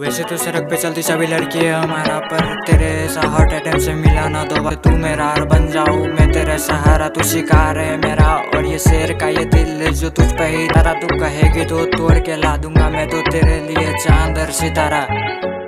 वैसे तो सड़क पे चलती सभी लड़की है हमारा, पर तेरे ऐसा हॉट आइटम से मिला ना दो बार। तू मेरा हार बन जाऊँ मैं तेरा सहारा, तू शिकार है मेरा और ये शेर का ये दिल है जो तुझ पे ही तारा। तू कहेगी तो तोड़ के ला दूंगा मैं तो तेरे लिए चांद और सितारा।